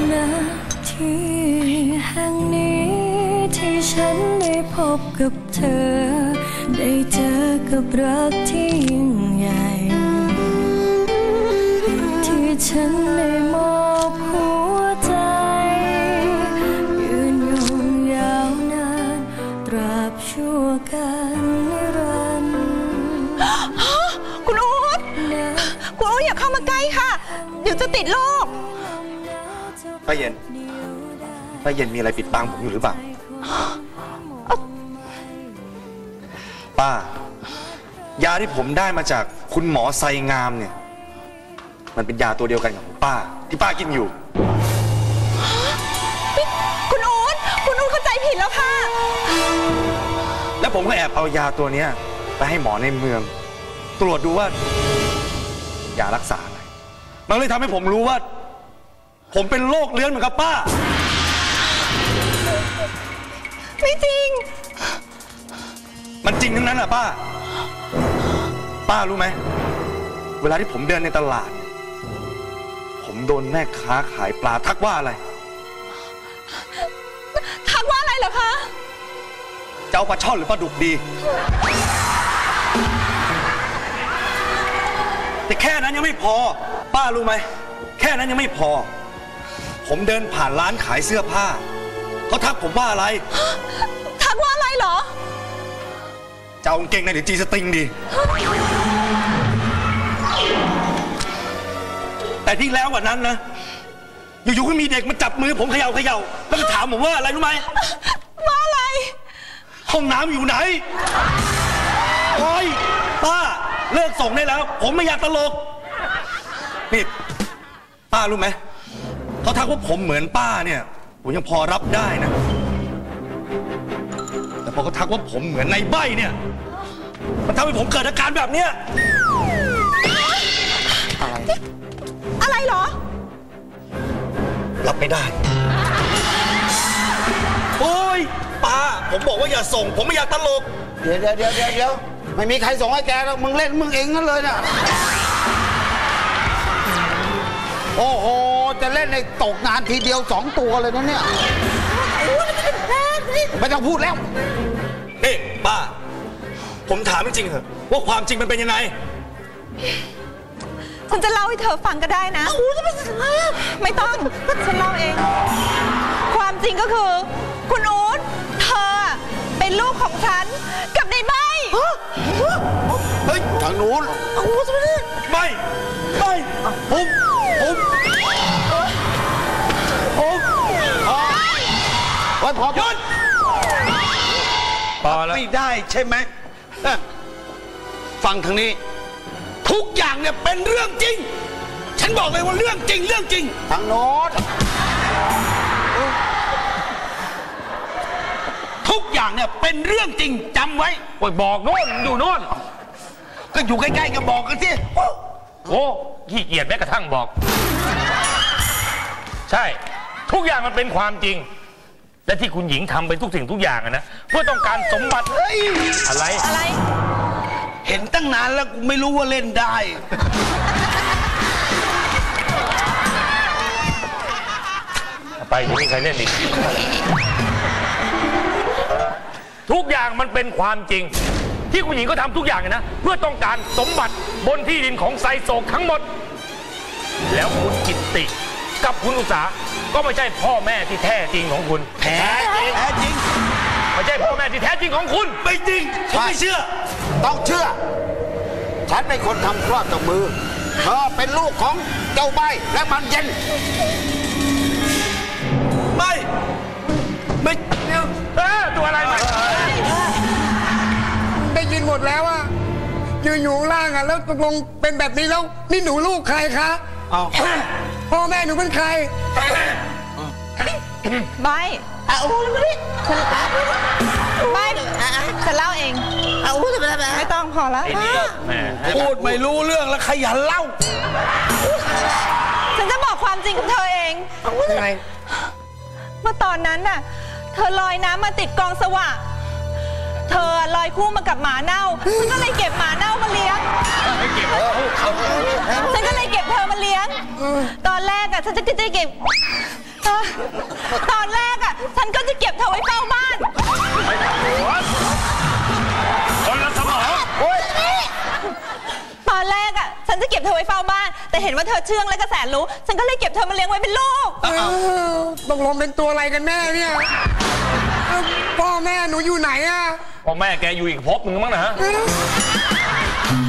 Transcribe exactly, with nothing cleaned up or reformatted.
ณที่แห่งนี้ที่ฉันได้พบกับเธอได้เจอกับรักที่ยิ่งใหญ่ที่ฉันได้มอบหัวใจยืนยงยาวนานตราบชั่วกาลนิรันดร์คุณอู๊ดคุณอู๊ดอย่าเข้ามาใกล้ค่ะเดี๋ยวจะติดโรคป้าเย็นป้าเย็นมีอะไรปิดบังผมอยู่หรือเปล่าป้ายาที่ผมได้มาจากคุณหมอไซงามเนี่ยมันเป็นยาตัวเดียวกันกับของป้าที่ป้ากินอยู่คุณอู๊ดคุณอู๊ดเข้าใจผิดแล้วค่ะแล้วผมก็แอบเอายาตัวนี้ไปให้หมอในเมืองตรวจดูว่ายารักษาอะไรมันเลยทำให้ผมรู้ว่าผมเป็นโรคเลื้อนเหมือนกับป้าไม่จริงมันจริงทั้งนั้นแหละป้าป้ารู้ไหมเวลาที่ผมเดินในตลาดผมโดนแม่ค้าขายปลาทักว่าอะไรทักว่าอะไรเหรอคะจะเอาปลาช่อนหรือปลาดุกดีแต่แค่นั้นยังไม่พอป้ารู้ไหมแค่นั้นยังไม่พอผมเดินผ่านร้านขายเสื้อผ้าเขาทักผมว่าอะไรทักว่าอะไรเหรอจะเอากางเกงในหรือจีสตริงดีแต่ที่แล้วกว่านั้นนะอยู่ๆก็มีเด็กมาจับมือผมเขย่าเขย่าแล้วก็ถามผมว่าอะไรรู้ไหมว่าอะไรห้องน้ำอยู่ไหนโอ๊ยป้าเลิกส่งได้แล้วผมไม่อยากตลกนี่ป้ารู้ไหมเขาทักว่าผมเหมือนป้าเนี่ยผมยังพอรับได้นะแต่พอเขาทักว่าผมเหมือนในใบ้เนี่ยมันทำให้ผมเกิดอาการแบบเนี้ยอะไรอะไรเหรอรับไม่ได้โอ้ยป้าผมบอกว่าอย่าส่งผมไม่อยากตลกเดี๋ยวเดี๋ยวเดี๋ยวเดี๋ยวไม่มีใครส่งให้แกแล้วมึงเล่นมึงเองนั่นเลยนะโอ้โหจะเล่นในตกงานทีเดียวสองตัวเลยนะเนี่ยไม่ต้องพูดแล้วนี่ป้าผมถามจริงๆเหรอว่าความจริงมันเป็นยังไงฉันจะเล่าให้เธอฟังก็ได้นะไม่ต้องฉันเล่าเองความจริงก็คือคุณอู๊ดเธอเป็นลูกของฉันกับในใบเฮ้ยทางนู้นไม่ไม่ผมผมผมพอพอพอหยุดพอแล้วไม่ได้ใช่ไหมฟังทางนี้ทุกอย่างเนี่ยเป็นเรื่องจริงฉันบอกเลยว่าเรื่องจริงเรื่องจริงทางโน้นทุกอย่างเนี่ยเป็นเรื่องจริงจำไว้โอ้ยบอกโน่นอยู่โน่นก็อยู่ใกล้ๆกันบอกกันสิโอ้ขี้เกียจแม้กระทั่งบอกใช่ทุกอย่างมันเป็นความจริงและที่คุณหญิงทำไปทุกสิ่งทุกอย่างนะเพื่อต้องการสมบัติอะไรอะไรเห็นตั้งนานแล้วกูไม่รู้ว่าเล่นได้ไปยังไม่มีใครเล่นอีกทุกอย่างมันเป็นความจริงที่คุณหญิงก็ทำทุกอย่างนะเพื่อต้องการสมบัติบนที่ดินของไซโศกทั้งหมดแล้วคุณกิตติกับคุณอุษาก็ไม่ใช่พ่อแม่ที่แท้จริงของคุณแท้จริงแท้จริงไม่ใช่พ่อแม่ที่แท้จริงของคุณไม่จริงผมไม่เชื่อต้องเชื่อฉันเป็นคนทำคลอดกับมือเธอเป็นลูกของเจ้าใบและมันเย็นไม่ไม่เดี๋ยวเออตัวอะไรมาได้ยินหมดแล้วอะยืนอยู่ล่างอะแล้วตกลงเป็นแบบนี้แล้วนี่หนูลูกใครคะพ่อแม่หนูเป็นใครใบอ่ะโอ้ยไม่ใบฉันเล่าเองอ่ะโอ้ยไม่ต้องพอแล้วพูดไม่รู้เรื่องแล้วขยันเล่าฉันจะบอกความจริงกับเธอเองยังไงเมื่อตอนนั้นน่ะเธอลอยน้ำมาติดกองสว่างเธอลอยคู่มากับหมาเน่าฉันก็เลยเก็บหมาเน่ามาเลี้ยงฉันก็เลยเก็บเธอมาเลี้ยงตอนแรกอ่ะฉันจะจะเก็บตอนแรกอ่ะฉันก็จะเก็บเธอไว้เฝ้าบ้านคนละสมองตอนแรกอ่ะฉันจะเก็บเธอไว้เฝ้าบ้าน แต่เห็นว่าเธอเชื่องและก็แสนรู้ฉันก็เลยเก็บเธอมาเลี้ยงไว้เป็นลูกเออตกลงเป็นตัวอะไรกันแน่เนี่ยเอ้าพ่อแม่หนูอยู่ไหนอะพ่อแม่แกอยู่อีกภพหนึ่งมั้งนะเอ้า